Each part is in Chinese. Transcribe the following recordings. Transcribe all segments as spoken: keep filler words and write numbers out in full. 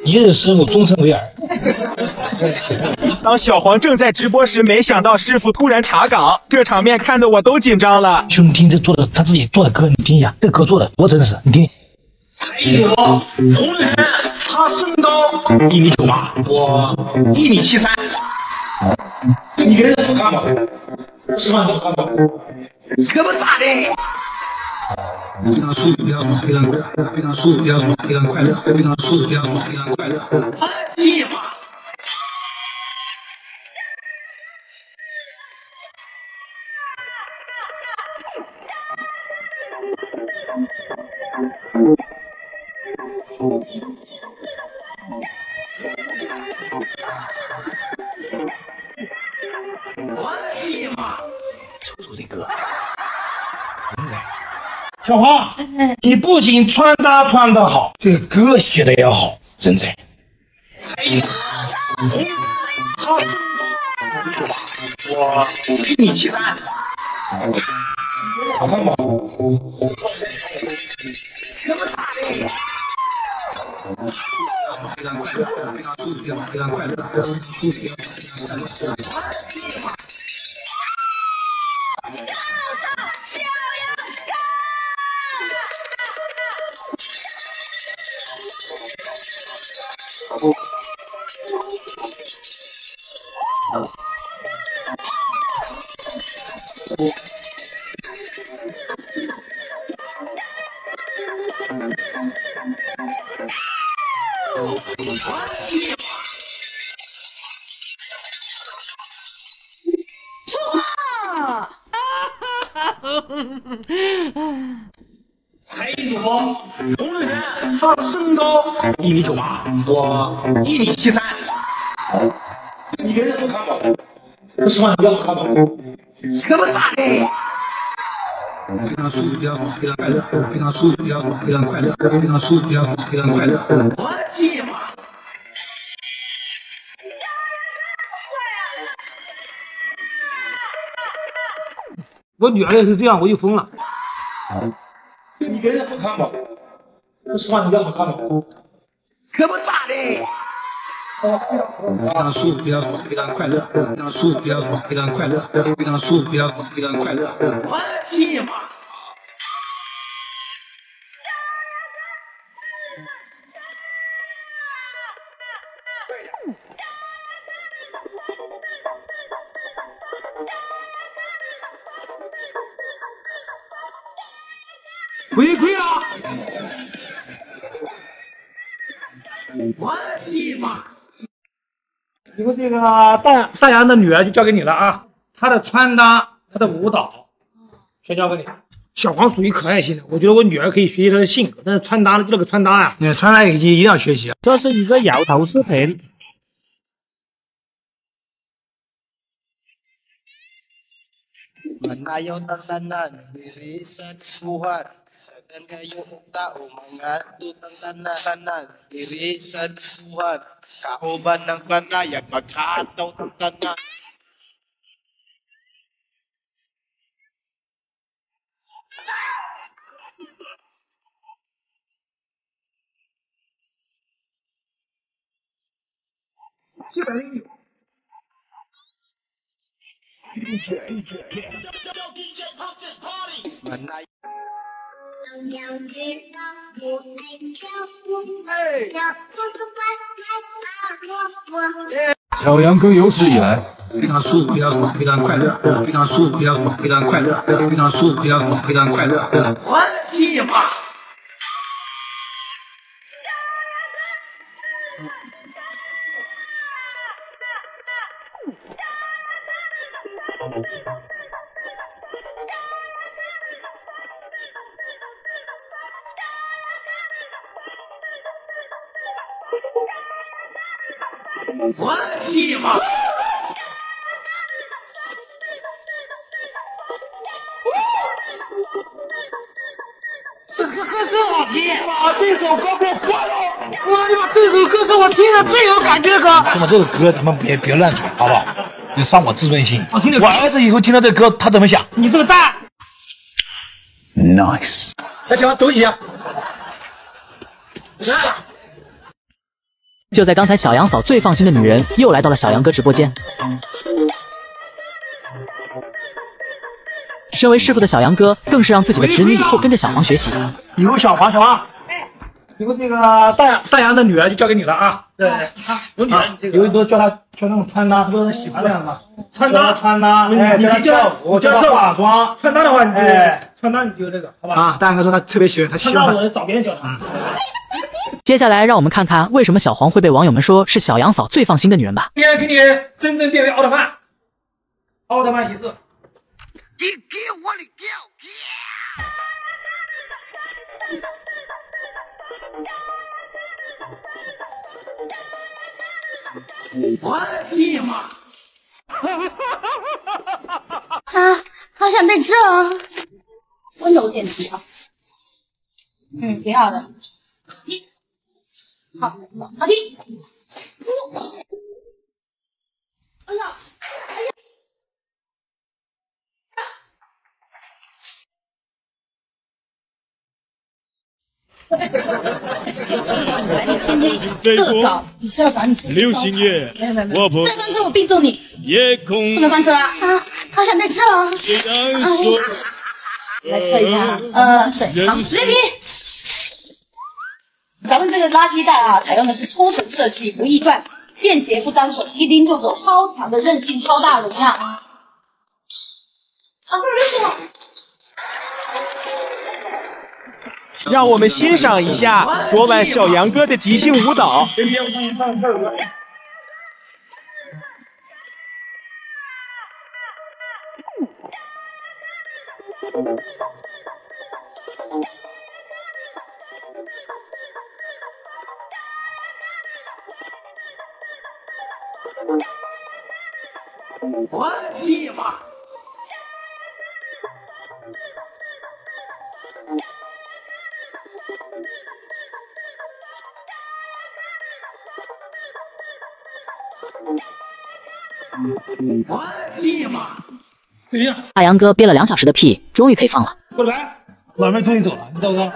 一日师傅，终身为儿。 当小黄正在直播时，没想到师傅突然查岗，这场面看得我都紧张了。 兄弟，听这做的他自己做的歌，你听一下，这歌做的多真实，你听。才女红人，他身高一米九八，我一米七三。你觉得好看吗？十万好看吗？可不咋的。非常舒服，非常爽，非常快乐，非常舒服，非常爽，非常快乐，非常舒服，非常爽，非常快乐。哎呀妈！我的妈！瞅瞅这歌，人才！小黄，你不仅穿搭穿得好，这个歌写的也好，人才！才女，他身高我一米七三，好看吗？这么大的！非常快乐，非常舒服，非常快乐，非常舒服，非常快乐。才女红人，他身高一米九八，我一米七三。你觉得好看吗？这十万比较好看吗？可不咋的。非常舒服，非常爽，非常快乐，非常舒服，非常爽，非常快乐，非常舒服，非常爽，非常快乐。我的妈！ 我女儿也是这样，我就疯了。 你觉得好看吗？这十万比较好看吗？可不咋的。非常舒服，非常爽，非常快乐，非常舒服，非常爽，非常快乐，非常舒服，非常爽，非常快乐。我的妈！ 回馈了！ 我的妈！ 以后这个大大洋的女儿就交给你了啊，她的穿搭、她的舞蹈，全交给你。小黄属于可爱型的，我觉得我女儿可以学习她的性格，但是穿搭呢，就那个穿搭呀、啊，你穿搭一定一定要学习。 这是一个摇头视频。 Manayo tantanan diri sa suhan dan kayo tao mga tantanan diri sa suhan kauban ng panayag pagkataw tantanan. 七百零九。 小杨更有史以来非常舒服，非常爽，非常快乐，非常舒服，非常爽，非常快乐，非常舒服，非常爽，非常快乐。我的妈！我的妈！这个歌真好听！哇，这首歌给我关了！哎呀，这首歌是我听的最有感觉的歌。兄弟，这个歌你们别别乱传，好不好？你伤我自尊心。我听我儿子以后听到这歌，他怎么想？你是个蛋 ！Nice。来，小王抖一下。 就在刚才，小杨嫂最放心的女人又来到了小杨哥直播间。身为师傅的小杨哥，更是让自己的侄女以后跟着小黄学习。 以后小黄，小黄，以后这个大杨大杨的女儿就交给你了啊。对，啊，有女儿，以后都教她教那种穿搭，她都喜欢那样嘛。穿搭，穿搭，哎，教她跳舞，教她化妆。穿搭的话，你就穿搭你就这个，好吧？啊，大杨哥说他特别喜欢，他喜欢。我找别人教他。 接下来，让我们看看为什么小黄会被网友们说是小杨嫂最放心的女人吧。 今天给你真正变为奥特曼，奥特曼仪式。你给我的表哥！我的妈！ 啊，好想被揍！温柔点题啊，嗯，挺好的。好，好听。哎呀，哎呀！天天恶搞，你是要找你师流星雨， 没有没有没有， 我不再翻车我必揍你！ 夜空不能翻车啊！啊，好想被揍！来测一下，呃，水，好，直接听。咱们这个垃圾袋啊，采用的是冲绳设计，不易断，便携不沾手，一拎就走，超强的韧性，超大容量。啊， 让我们欣赏一下昨晚小杨哥的即兴舞蹈。 我的妈！我的妈！ 大杨哥憋了两小时的屁，终于可以放了。 过来，老妹终于走了，你知不知道？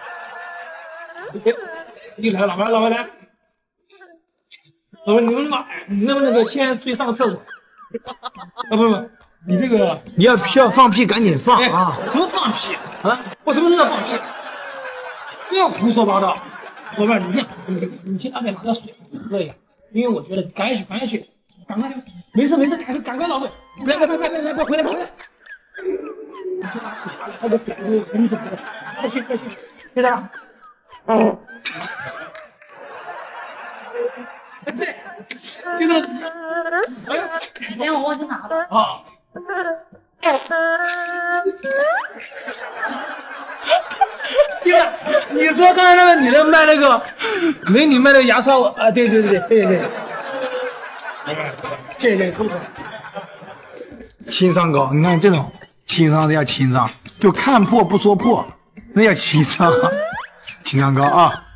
又来了，老妹，老妹来。老妹，你能不能你能不能那个先出去上个厕所？啊，不不，你这个你要需要放屁赶紧放啊！什么放屁啊？我什么时候放屁？不要胡说八道。老妹，你这样，你你去拿点喝水喝一下，因为我觉得赶紧去，赶紧去，赶快去，没事没事，赶快赶快，老妹，来来来来来来，回来回来。你去拿水，拿点水，我我你走，快去快去，现在。嗯。对，这个，哎呀， 等下我忘记拿了。 啊。对了，你说刚才那个女的卖那个美女卖那个牙刷啊？对对对对，谢谢谢谢，谢谢谢谢，不错。情商高，你看这种情商，这叫情商，就看破不说破，那叫情商，情商高啊。